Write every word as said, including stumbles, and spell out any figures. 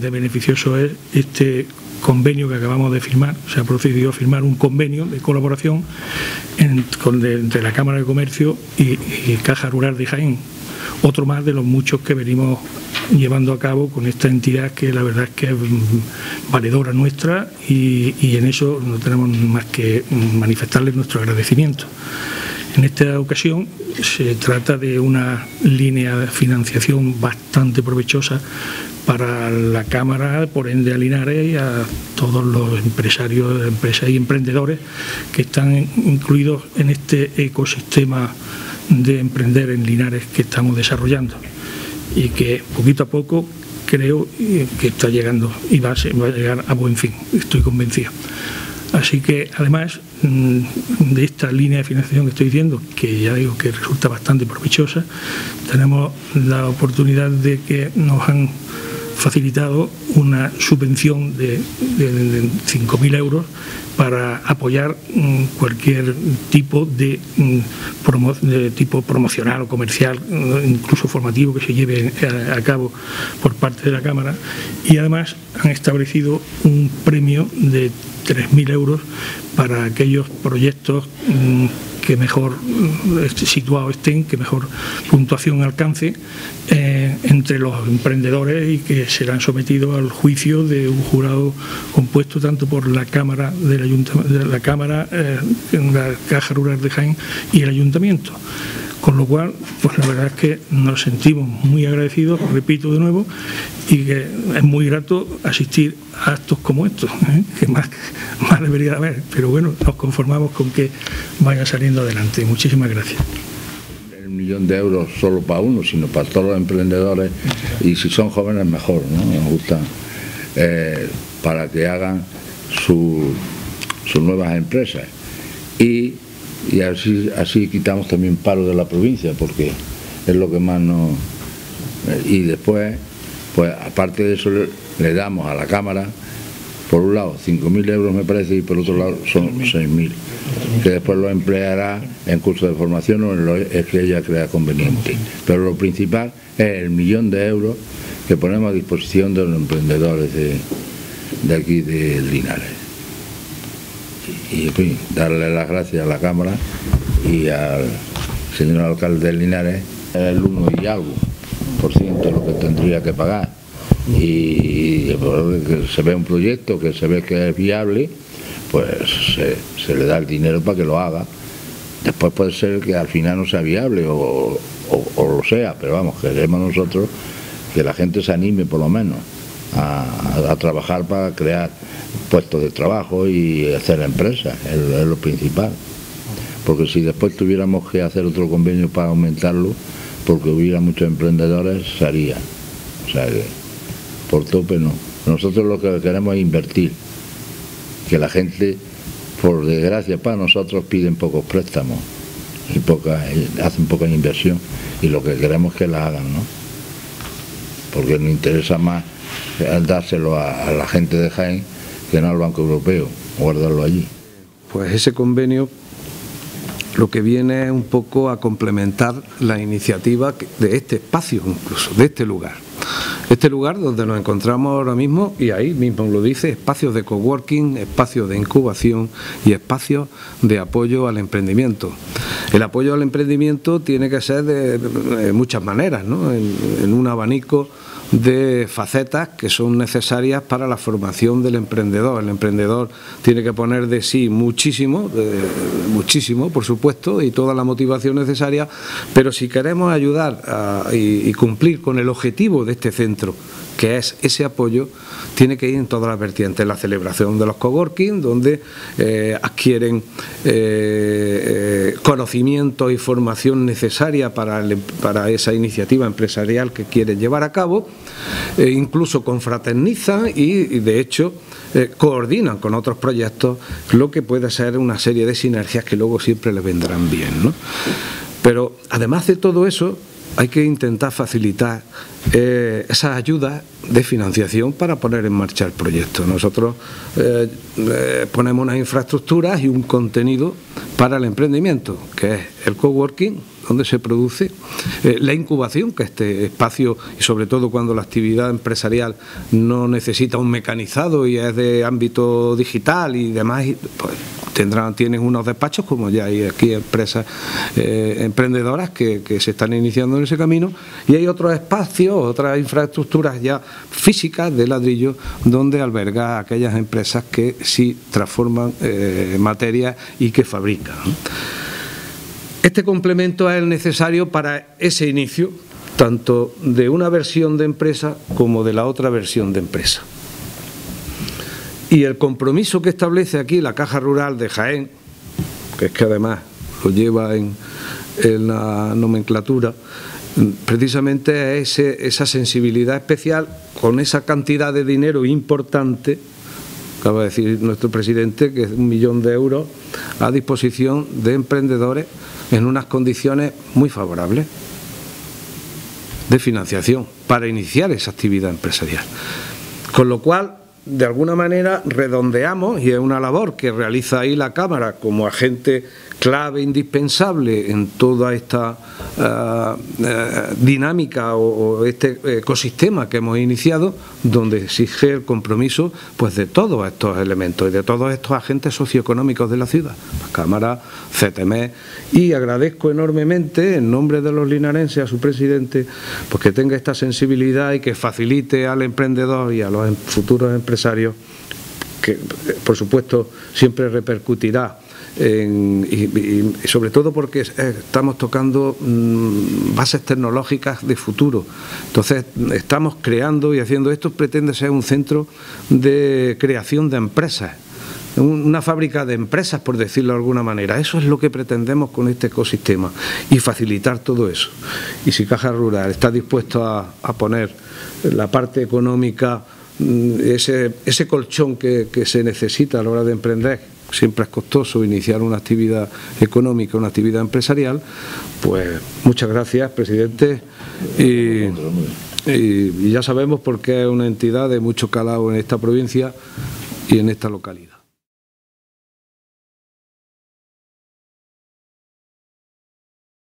de beneficioso es este convenio que acabamos de firmar. Se ha procedido a firmar un convenio de colaboración en, con de, entre la Cámara de Comercio y, y Caja Rural de Jaén. Otro más de los muchos que venimos llevando a cabo con esta entidad, que la verdad es que es valedora nuestra, y, y en eso no tenemos más que manifestarles nuestro agradecimiento. En esta ocasión se trata de una línea de financiación bastante provechosa para la Cámara, por ende a Linares y a todos los empresarios, empresas y emprendedores que están incluidos en este ecosistema de emprender en Linares que estamos desarrollando, y que poquito a poco creo que está llegando y va a, ser, va a llegar a buen fin, estoy convencido. Así que, además de esta línea de financiación que estoy diciendo, que ya digo que resulta bastante provechosa, tenemos la oportunidad de que nos han facilitado una subvención de, de, de cinco mil euros para apoyar um, cualquier tipo de, um, promo, de tipo promocional o comercial, uh, incluso formativo, que se lleve a, a cabo por parte de la Cámara, y además han establecido un premio de tres mil euros para aquellos proyectos um, que mejor situados estén, que mejor puntuación alcance eh, entre los emprendedores, y que serán sometidos al juicio de un jurado compuesto tanto por la Cámara del Ayuntamiento, de la Cámara, eh, la Caja Rural de Jaén y el Ayuntamiento. Con lo cual, pues la verdad es que nos sentimos muy agradecidos, repito de nuevo, y que es muy grato asistir a actos como estos, ¿eh? que más, más debería de haber, pero bueno, nos conformamos con que vaya saliendo adelante. Muchísimas gracias. El millón de euros solo para uno, sino para todos los emprendedores, y si son jóvenes mejor, ¿no? Nos gusta, eh, para que hagan su, sus nuevas empresas. Y Y así, así quitamos también paro de la provincia, porque es lo que más nos... Y después, pues aparte de eso, le, le damos a la Cámara, por un lado, cinco mil euros me parece, y por otro lado son seis mil, que después lo empleará en cursos de formación o en lo que ella crea conveniente. Pero lo principal es el millón de euros que ponemos a disposición de los emprendedores de, de aquí de Linares. Y en fin, darle las gracias a la Cámara y al señor alcalde de Linares, el uno y algo por ciento lo que tendría que pagar, y que se ve un proyecto que se ve que es viable, pues se, se le da el dinero para que lo haga. Después puede ser que al final no sea viable o, o, o lo sea, pero vamos, queremos nosotros que la gente se anime por lo menos a, a trabajar para crear puestos de trabajo y hacer empresas, es, es lo principal. Porque si después tuviéramos que hacer otro convenio para aumentarlo, porque hubiera muchos emprendedores, se haría. O sea que por tope no. Nosotros lo que queremos es invertir, que la gente, por desgracia para nosotros, piden pocos préstamos y poca, hacen poca inversión, y lo que queremos es que la hagan, ¿no? Porque nos interesa más dárselo a, a la gente de Jaén que no al Banco Europeo, guardarlo allí. Pues ese convenio lo que viene es un poco a complementar la iniciativa de este espacio, incluso, de este lugar. Este lugar donde nos encontramos ahora mismo, y ahí mismo lo dice, espacios de coworking, espacios de incubación y espacios de apoyo al emprendimiento. El apoyo al emprendimiento tiene que ser de, de muchas maneras, ¿no? En, en un abanico de facetas que son necesarias para la formación del emprendedor. El emprendedor tiene que poner de sí muchísimo, de, muchísimo, por supuesto, y toda la motivación necesaria, pero si queremos ayudar a, y, y cumplir con el objetivo de este centro, que es ese apoyo, tiene que ir en todas las vertientes. La celebración de los coworking, donde eh, adquieren eh, eh, conocimientos y formación necesaria para, el, para esa iniciativa empresarial que quieren llevar a cabo, eh, incluso confraternizan y, y de hecho eh, coordinan con otros proyectos, lo que puede ser una serie de sinergias que luego siempre les vendrán bien, ¿no? Pero además de todo eso, hay que intentar facilitar eh, esas ayudas de financiación para poner en marcha el proyecto. Nosotros eh, eh, ponemos unas infraestructuras y un contenido para el emprendimiento, que es el coworking, donde se produce, eh, la incubación, que este espacio, y sobre todo cuando la actividad empresarial no necesita un mecanizado y es de ámbito digital y demás, pues tendrán, tienen unos despachos, como ya hay aquí empresas eh, emprendedoras que, que se están iniciando en ese camino, y hay otros espacios, otras infraestructuras ya físicas de ladrillo donde alberga aquellas empresas que sí transforman eh, materias y que fabrican. Este complemento es el necesario para ese inicio, tanto de una versión de empresa como de la otra versión de empresa. Y el compromiso que establece aquí la Caja Rural de Jaén, que es que además lo lleva en, en la nomenclatura, precisamente es ese, esa sensibilidad especial con esa cantidad de dinero importante, acaba de decir nuestro presidente, que es un millón de euros a disposición de emprendedores en unas condiciones muy favorables de financiación para iniciar esa actividad empresarial. Con lo cual, de alguna manera, redondeamos, y es una labor que realiza ahí la Cámara como agente clave, indispensable en toda esta uh, uh, dinámica o, o este ecosistema que hemos iniciado, donde exige el compromiso pues de todos estos elementos y de todos estos agentes socioeconómicos de la ciudad, la Cámara, C T M E, y agradezco enormemente en nombre de los linarenses a su presidente pues que tenga esta sensibilidad y que facilite al emprendedor y a los futuros empresarios, que por supuesto siempre repercutirá En, y, y sobre todo porque estamos tocando mmm, bases tecnológicas de futuro. Entonces estamos creando y haciendo esto, pretende ser un centro de creación de empresas, una fábrica de empresas, por decirlo de alguna manera. Eso es lo que pretendemos con este ecosistema y facilitar todo eso. Y si Caja Rural está dispuesto a, a poner la parte económica, ese, ese colchón que, que se necesita a la hora de emprender, siempre es costoso iniciar una actividad económica, una actividad empresarial, pues muchas gracias, presidente, y, y, y ya sabemos por qué es una entidad de mucho calado en esta provincia y en esta localidad.